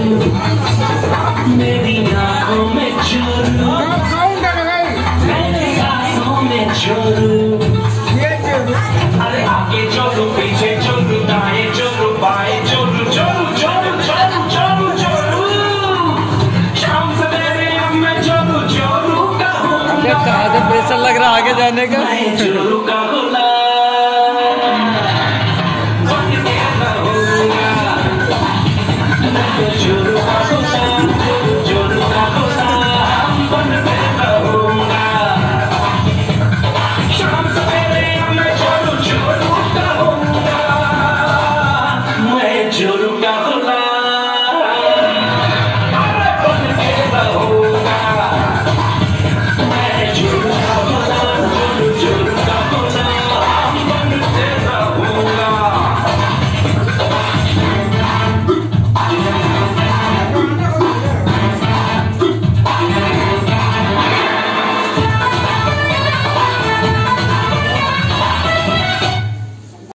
मेरी आँखों में चोरू, मेरी सांसों में चोरू। अरे आगे चोरू, पीछे चोरू, दाएं चोरू, बाएं चोरू, चोरू चोरू चोरू चोरू चोरू। शाम सवेरे अब मैं चोरू चोरू का हूँ। कहाँ से प्रेशर लग रहा आगे जाने का? मैं चोरू का गुलाम बन के रहूँगा।